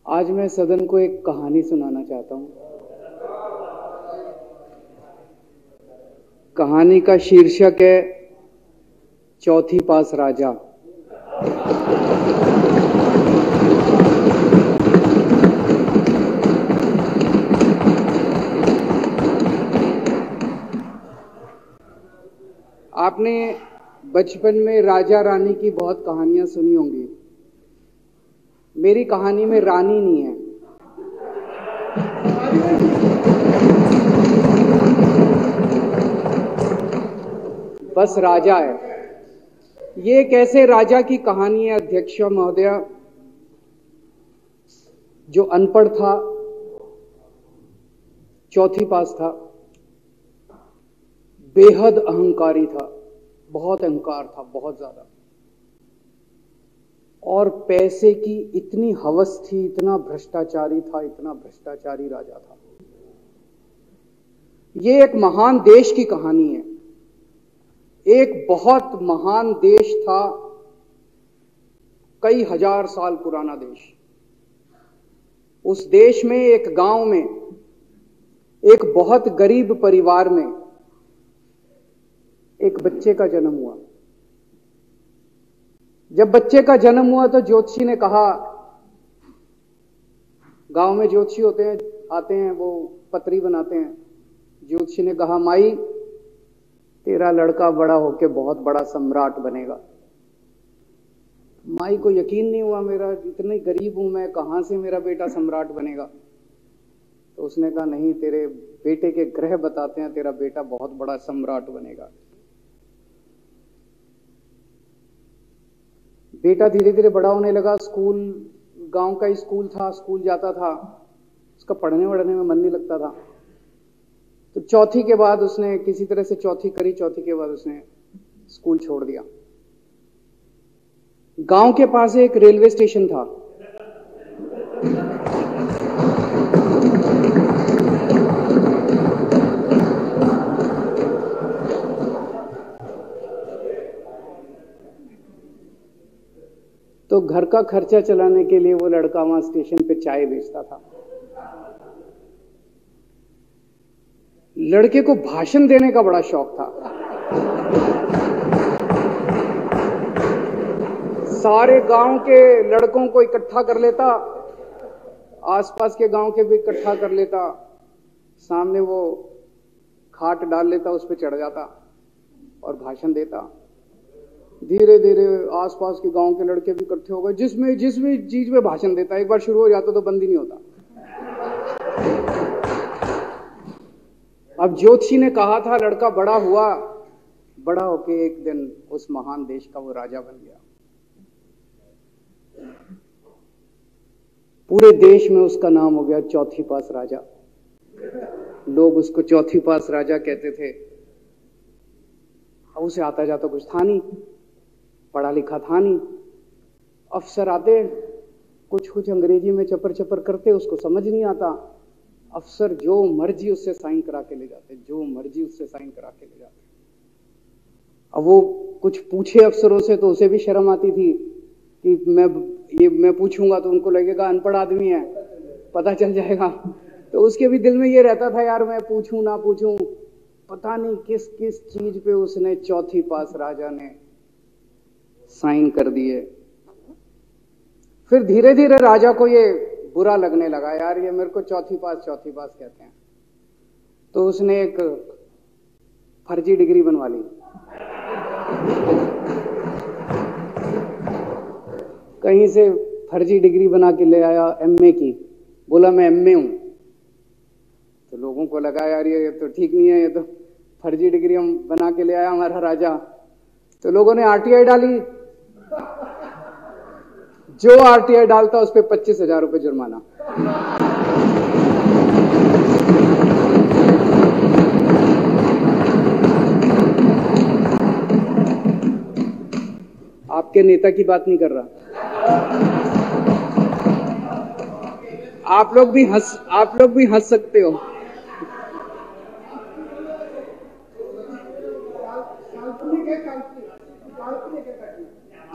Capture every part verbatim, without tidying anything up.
आज मैं सदन को एक कहानी सुनाना चाहता हूं। कहानी का शीर्षक है चौथी पास राजा। आपने बचपन में राजा रानी की बहुत कहानियां सुनी होंगी। मेरी कहानी में रानी नहीं है, बस राजा है। ये कैसे राजा की कहानी है अध्यक्ष महोदय, जो अनपढ़ था, चौथी पास था, बेहद अहंकारी था, बहुत अहंकार था, बहुत ज्यादा, और पैसे की इतनी हवस थी, इतना भ्रष्टाचारी था, इतना भ्रष्टाचारी राजा था। ये एक महान देश की कहानी है। एक बहुत महान देश था, कई हजार साल पुराना देश। उस देश में एक गांव में एक बहुत गरीब परिवार में एक बच्चे का जन्म हुआ। जब बच्चे का जन्म हुआ तो ज्योतिषी ने कहा, गांव में ज्योतिषी होते हैं, आते हैं, वो पत्री बनाते हैं। ज्योतिषी ने कहा, माई तेरा लड़का बड़ा होके बहुत बड़ा सम्राट बनेगा। माई को यकीन नहीं हुआ, मेरा इतनी गरीब हूं मैं, कहां से मेरा बेटा सम्राट बनेगा। तो उसने कहा, नहीं, तेरे बेटे के ग्रह बताते हैं तेरा बेटा बहुत बड़ा सम्राट बनेगा। बेटा धीरे धीरे बड़ा होने लगा। स्कूल, गांव का ही स्कूल था, स्कूल जाता था, उसका पढ़ने वढ़ने में मन नहीं लगता था। तो चौथी के बाद उसने किसी तरह से चौथी करी, चौथी के बाद उसने स्कूल छोड़ दिया। गांव के पास एक रेलवे स्टेशन था। तो घर का खर्चा चलाने के लिए वो लड़का वहां स्टेशन पे चाय बेचता था। लड़के को भाषण देने का बड़ा शौक था। सारे गांव के लड़कों को इकट्ठा कर लेता, आसपास के गांव के भी इकट्ठा कर लेता, सामने वो खाट डाल लेता, उस पर चढ़ जाता और भाषण देता। धीरे धीरे आसपास के गांव के लड़के भी इकट्ठे हो गए। जिसमें जिस भी चीज में भाषण देता, एक बार शुरू हो जाता तो बंद ही नहीं होता। अब ज्योतिषी ने कहा था, लड़का बड़ा हुआ, बड़ा होके एक दिन उस महान देश का वो राजा बन गया। पूरे देश में उसका नाम हो गया चौथी पास राजा। लोग उसको चौथी पास राजा कहते थे। अब उसे आता जाता कुछ था नहीं, पढ़ा लिखा था नहीं। अफसर आते, कुछ कुछ अंग्रेजी में चपर चपर करते, उसको समझ नहीं आता। अफसर जो मर्जी उससे साइन करा के ले जाते, जो मर्जी उससे साइन करा के ले जाते। अब वो कुछ पूछे अफसरों से तो उसे भी शर्म आती थी कि मैं ये मैं पूछूंगा तो उनको लगेगा अनपढ़ आदमी है, पता चल जाएगा। तो उसके भी दिल में ये रहता था, यार मैं पूछूं ना पूछूं। पता नहीं किस किस चीज पे उसने चौथी पास राजा ने साइन कर दिए। फिर धीरे धीरे राजा को ये बुरा लगने लगा, यार ये मेरे को चौथी पास चौथी पास कहते हैं। तो उसने एक फर्जी डिग्री बनवा ली। कहीं से फर्जी डिग्री बना के ले आया, एमए की। बोला मैं एमए हूं। तो लोगों को लगा, यार ये तो ठीक नहीं है, ये तो फर्जी डिग्री हम बना के ले आया हमारा राजा। तो लोगों ने आरटीआई डाली। जो आरटीआई डालता उस पर पच्चीस हजार रुपये जुर्माना। आपके नेता की बात नहीं कर रहा। आप लोग भी हंस आप लोग भी हंस सकते हो।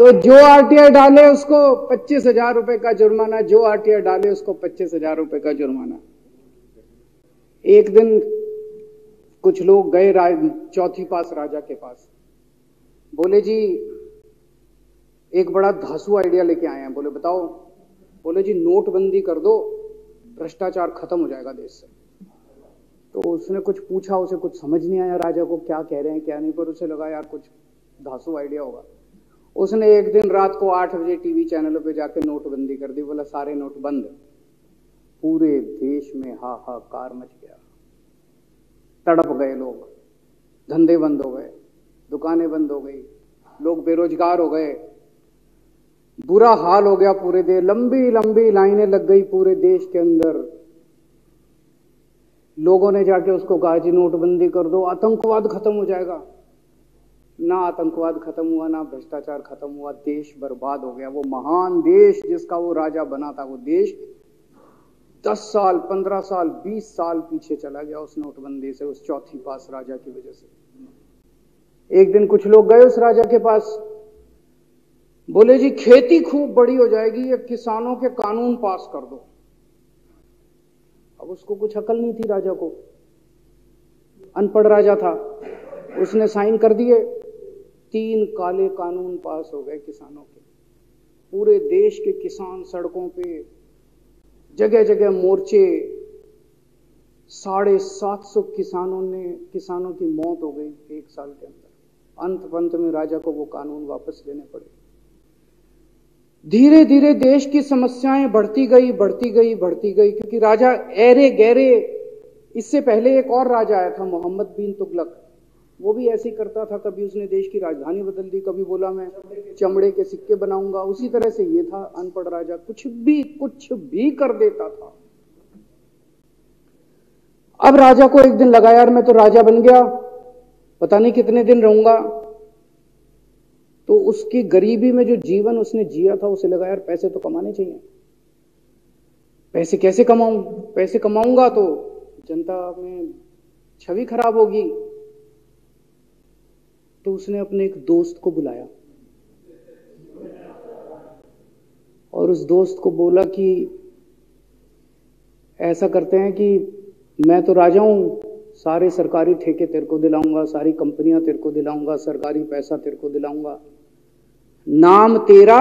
तो जो आरटीआई डाले उसको पच्चीस हजार रुपए का जुर्माना, जो आरटीआई डाले उसको पच्चीस हजार रुपए का जुर्माना। एक दिन कुछ लोग गए चौथी पास राजा के पास, बोले जी एक बड़ा धांसू आइडिया लेके आए हैं। बोले बताओ। बोले जी नोटबंदी कर दो, भ्रष्टाचार खत्म हो जाएगा देश से। तो उसने कुछ पूछा, उसे कुछ समझ नहीं आया राजा को क्या कह रहे हैं क्या नहीं, पर उसे लगा यार कुछ धांसू आइडिया होगा। उसने एक दिन रात को आठ बजे टीवी चैनलों पे जाके नोटबंदी कर दी। बोला सारे नोट बंद। पूरे देश में हाहाकार मच गया, तड़प गए लोग, धंधे बंद हो गए, दुकानें बंद हो गई, लोग बेरोजगार हो गए, बुरा हाल हो गया पूरे देश। लंबी लंबी लाइनें लग गई पूरे देश के अंदर। लोगों ने जाके उसको कहा जी नोटबंदी कर दो, आतंकवाद खत्म हो जाएगा। ना आतंकवाद खत्म हुआ, ना भ्रष्टाचार खत्म हुआ, देश बर्बाद हो गया। वो महान देश जिसका वो राजा बना था, वो देश दस साल पंद्रह साल बीस साल पीछे चला गया उस नोटबंदी से, उस चौथी पास राजा की वजह से। एक दिन कुछ लोग गए उस राजा के पास, बोले जी खेती खूब बड़ी हो जाएगी, ये किसानों के कानून पास कर दो। अब उसको कुछ अकल नहीं थी राजा को, अनपढ़ राजा था। उसने साइन कर दिए, तीन काले कानून पास हो गए किसानों के। पूरे देश के किसान सड़कों पे, जगह जगह मोर्चे, साढ़े सात सौ किसानों ने किसानों की मौत हो गई एक साल के अंदर। अंत पंत में राजा को वो कानून वापस लेने पड़े। धीरे धीरे देश की समस्याएं बढ़ती गई बढ़ती गई बढ़ती गई क्योंकि राजा ऐरे गहरे। इससे पहले एक और राजा आया था मोहम्मद बिन तुगलक, वो भी ऐसे ही करता था। कभी उसने देश की राजधानी बदल दी, कभी बोला मैं चमड़े के सिक्के बनाऊंगा। उसी तरह से ये था अनपढ़ राजा, कुछ भी कुछ भी कर देता था। अब राजा को एक दिन लगा यार मैं तो राजा बन गया, पता नहीं कितने दिन रहूंगा। तो उसकी गरीबी में जो जीवन उसने जिया था, उसे लगा यार पैसे तो कमाने चाहिए। पैसे कैसे कमाऊं? पैसे कमाऊंगा तो जनता में छवि खराब होगी। तो उसने अपने एक दोस्त को बुलाया और उस दोस्त को बोला कि ऐसा करते हैं कि मैं तो राजा हूं, सारे सरकारी ठेके तेरे को दिलाऊंगा, सारी कंपनियां तेरे को दिलाऊंगा, सरकारी पैसा तेरे को दिलाऊंगा। नाम तेरा,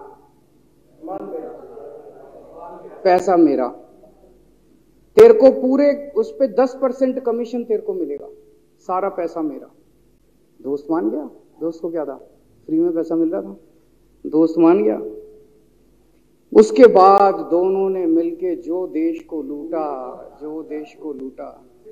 पैसा मेरा। तेरे को पूरे उस पे दस परसेंट कमीशन तेरे को मिलेगा, सारा पैसा मेरा। दोस्त मान गया। दोस्त को क्या था, फ्री में पैसा मिल रहा था, दोस्त मान गया। उसके बाद दोनों ने मिलके जो देश को लूटा, जो देश को लूटा,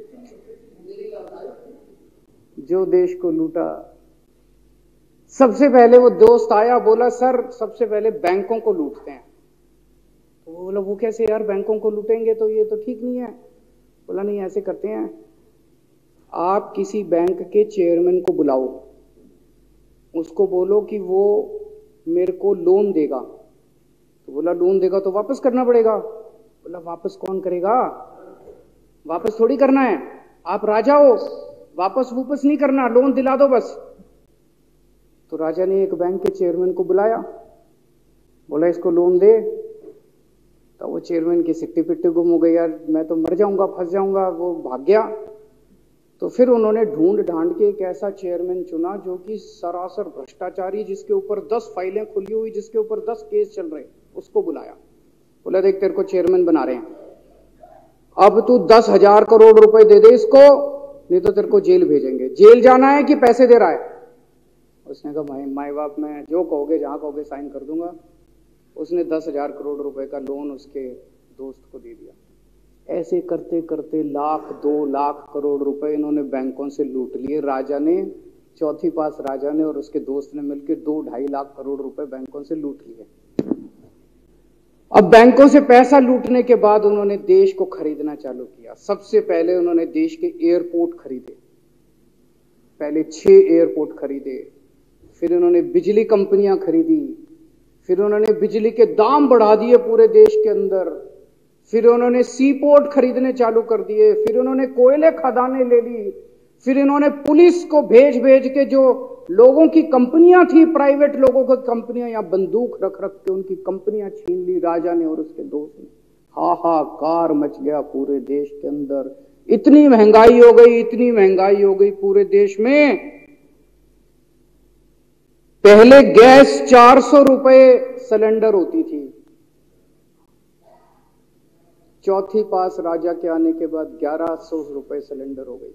जो देश को लूटा। सबसे पहले वो दोस्त आया, बोला सर सबसे पहले बैंकों को लूटते हैं। तो वो बोला वो कैसे यार, बैंकों को लूटेंगे तो ये तो ठीक नहीं है। बोला नहीं ऐसे करते हैं, आप किसी बैंक के चेयरमैन को बुलाओ, उसको बोलो कि वो मेरे को लोन देगा। तो बोला लोन देगा तो वापस करना पड़ेगा। बोला वापस कौन करेगा, वापस थोड़ी करना है, आप राजा हो, वापस वापस नहीं करना, लोन दिला दो बस। तो राजा ने एक बैंक के चेयरमैन को बुलाया, बोला इसको लोन दे। तो वो चेयरमैन की सिट्टी पिट्टी गुम हो गई, यार मैं तो मर जाऊंगा, फंस जाऊंगा, वो भाग गया। तो फिर उन्होंने ढूंढ ढांड के एक ऐसा चेयरमैन चुना जो कि सरासर भ्रष्टाचारी, जिसके ऊपर दस फाइलें खुली हुई, जिसके ऊपर दस केस चल रहे, उसको बुलाया। बोला देख तेरे को चेयरमैन बना रहे हैं, अब तू दस हजार करोड़ रुपए दे दे इसको, नहीं तो तेरे को जेल भेजेंगे। जेल जाना है कि पैसे दे रहा है? उसने कहा भाई माई बाप मैं जो कहोगे जहां कहोगे साइन कर दूंगा। उसने दस हजार करोड़ रुपए का लोन उसके दोस्त को दे दिया। ऐसे करते करते लाख दो लाख करोड़ रुपए इन्होंने बैंकों से लूट लिए। राजा ने, चौथी पास राजा ने और उसके दोस्त ने मिलकर दो ढाई लाख करोड़ रुपए बैंकों से लूट लिए। अब बैंकों से पैसा लूटने के बाद उन्होंने देश को खरीदना चालू किया। सबसे पहले उन्होंने देश के एयरपोर्ट खरीदे, पहले छह एयरपोर्ट खरीदे, फिर उन्होंने बिजली कंपनियां खरीदी, फिर उन्होंने बिजली के दाम बढ़ा दिए पूरे देश के अंदर, फिर उन्होंने सी पोर्ट खरीदने चालू कर दिए, फिर उन्होंने कोयले खदानें ले ली, फिर इन्होंने पुलिस को भेज भेज के जो लोगों की कंपनियां थी, प्राइवेट लोगों की कंपनियां, या बंदूक रख रख के उनकी कंपनियां छीन ली राजा ने और उसके दोस्त ने। हाहाकार मच गया पूरे देश के अंदर। इतनी महंगाई हो गई, इतनी महंगाई हो गई पूरे देश में। पहले गैस चार सौ रुपए सिलेंडर होती थी, चौथी पास राजा के आने के बाद ग्यारह सौ रुपए सिलेंडर हो गई।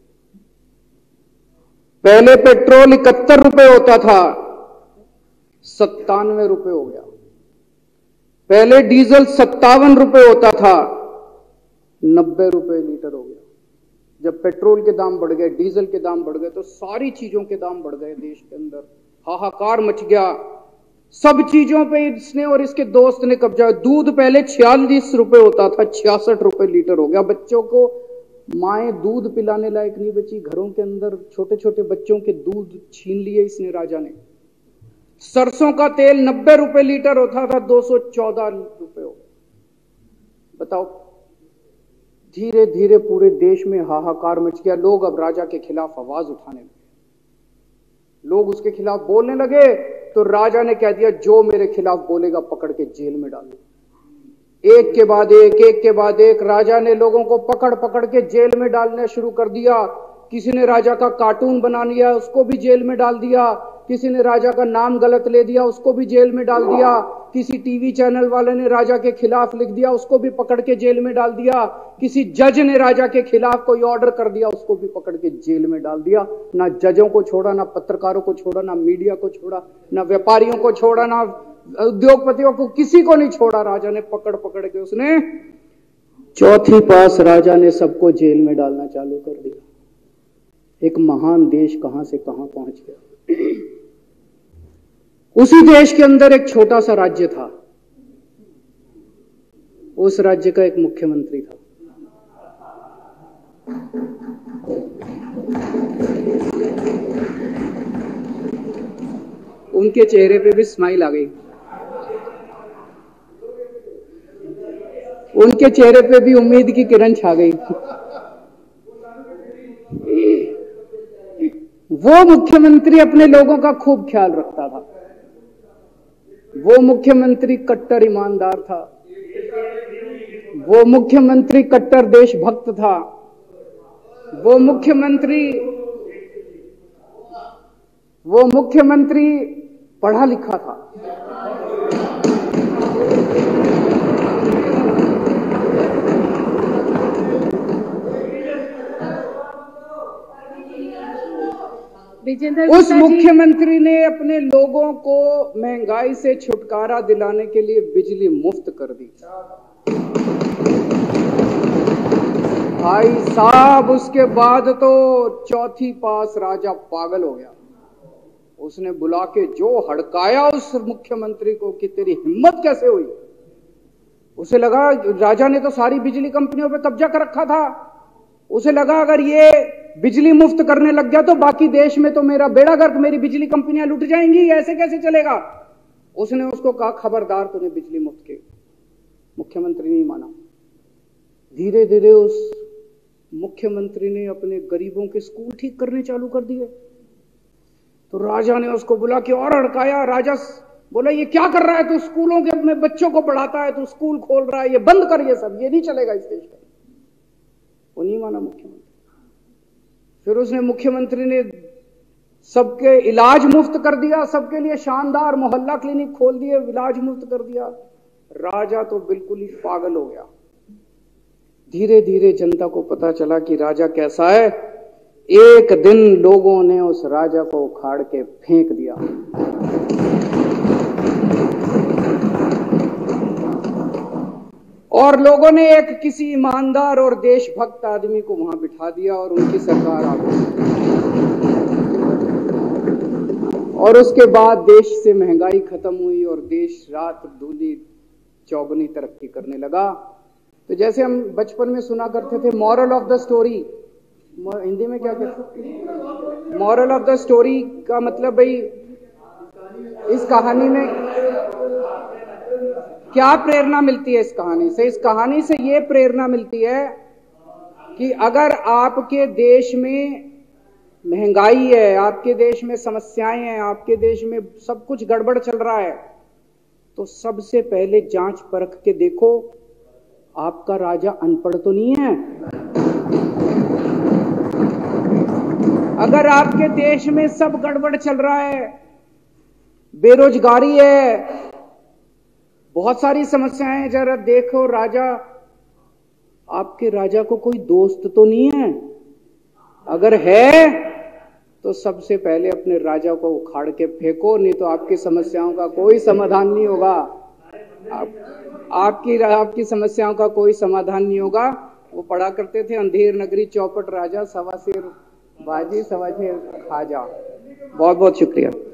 पहले पेट्रोल इकहत्तर रुपए होता था, सत्तानवे रुपए हो गया। पहले डीजल सत्तावन रुपए होता था, नब्बे रुपए लीटर हो गया। जब पेट्रोल के दाम बढ़ गए, डीजल के दाम बढ़ गए, तो सारी चीजों के दाम बढ़ गए देश के अंदर। हाहाकार मच गया। सब चीजों पे इसने और इसके दोस्त ने कब्जा। दूध पहले छियालीस रुपए होता था, छियासठ रुपए लीटर हो गया। बच्चों को माएं दूध पिलाने लायक नहीं बची, घरों के अंदर छोटे छोटे बच्चों के दूध छीन लिए इसने राजा ने। सरसों का तेल नब्बे रुपए लीटर होता था, दो सौ चौदह रुपए हो। बताओ, धीरे धीरे पूरे देश में हाहाकार मच गया। लोग अब राजा के खिलाफ आवाज उठाने लगे, लोग उसके खिलाफ बोलने लगे। तो राजा ने कह दिया, जो मेरे खिलाफ बोलेगा पकड़ के जेल में डाल दो। एक के बाद एक, एक के बाद एक राजा ने लोगों को पकड़ पकड़ के जेल में डालना शुरू कर दिया। किसी ने राजा का कार्टून बना लिया, उसको भी जेल में डाल दिया। किसी ने राजा का नाम गलत ले दिया, उसको भी जेल में डाल दिया। किसी टीवी चैनल वाले ने राजा के खिलाफ लिख दिया, उसको भी पकड़ के जेल में डाल दिया। किसी जज ने राजा के खिलाफ कोई ऑर्डर कर दिया, उसको भी पकड़ के जेल में डाल दिया। ना जजों को छोड़ा, ना पत्रकारों को छोड़ा, ना मीडिया को छोड़ा, ना व्यापारियों को छोड़ा, ना उद्योगपतियों को, किसी को नहीं छोड़ा। राजा ने पकड़ पकड़ के उसने चौथी पास राजा ने सबको जेल में डालना चालू कर दिया। एक महान देश कहां से कहां पहुंच गया। उसी देश के अंदर एक छोटा सा राज्य था, उस राज्य का एक मुख्यमंत्री था। उनके चेहरे पे भी स्माइल आ गई, उनके चेहरे पे भी उम्मीद की किरण छा गई। वो मुख्यमंत्री अपने लोगों का खूब ख्याल रखता था। वो मुख्यमंत्री कट्टर ईमानदार था। वो मुख्यमंत्री कट्टर देशभक्त था। वो मुख्यमंत्री वो मुख्यमंत्री पढ़ा लिखा था। उस मुख्यमंत्री ने अपने लोगों को महंगाई से छुटकारा दिलाने के लिए बिजली मुफ्त कर दी। भाई साहब, उसके बाद तो चौथी पास राजा पागल हो गया। उसने बुला के जो हड़काया उस मुख्यमंत्री को कि तेरी हिम्मत कैसे हुई। उसे लगा राजा ने तो सारी बिजली कंपनियों पे कब्जा कर रखा था। उसे लगा अगर ये बिजली मुफ्त करने लग गया तो बाकी देश में तो मेरा बेड़ा गर्क, मेरी बिजली कंपनियां लुट जाएंगी, ऐसे कैसे चलेगा। उसने उसको कहा, खबरदार, तूने बिजली मुफ्त की। मुख्यमंत्री नहीं माना। धीरे धीरे उस मुख्यमंत्री ने अपने गरीबों के स्कूल ठीक करने चालू कर दिए। तो राजा ने उसको बुला के और हड़काया। राजा बोला, ये क्या कर रहा है तू, स्कूलों के में बच्चों को पढ़ाता है, तू स्कूल खोल रहा है, ये बंद कर, ये सब, ये नहीं चलेगा इस देश का। वो नहीं माना मुख्यमंत्री। फिर उसने मुख्यमंत्री ने सबके इलाज मुफ्त कर दिया, सबके लिए शानदार मोहल्ला क्लिनिक खोल दिए, इलाज मुफ्त कर दिया। राजा तो बिल्कुल ही पागल हो गया। धीरे धीरे जनता को पता चला कि राजा कैसा है। एक दिन लोगों ने उस राजा को उखाड़ के फेंक दिया। और लोगों ने एक किसी ईमानदार और देशभक्त आदमी को वहां बिठा दिया और उनकी सरकार आ गई। और उसके बाद देश से महंगाई खत्म हुई और देश रात दूनी चौगुनी तरक्की करने लगा। तो जैसे हम बचपन में सुना करते थे, moral of the story, Hindi में क्या कहते हैं, मॉरल ऑफ द स्टोरी का मतलब भाई इस कहानी में क्या प्रेरणा मिलती है। इस कहानी से इस कहानी से ये प्रेरणा मिलती है कि अगर आपके देश में महंगाई है, आपके देश में समस्याएं हैं, आपके देश में सब कुछ गड़बड़ चल रहा है, तो सबसे पहले जांच परख के देखो आपका राजा अनपढ़ तो नहीं है। अगर आपके देश में सब गड़बड़ चल रहा है, बेरोजगारी है, बहुत सारी समस्याएं हैं, जरा देखो राजा, आपके राजा को कोई दोस्त तो नहीं है। अगर है तो सबसे पहले अपने राजा को उखाड़ के फेंको, नहीं तो आपकी समस्याओं का कोई समाधान नहीं होगा। आप, आपकी आपकी समस्याओं का कोई समाधान नहीं होगा। वो पढ़ा करते थे, अंधेर नगरी चौपट राजा, सवा शेर बाजी सवा शेर खाजा। बहुत बहुत शुक्रिया।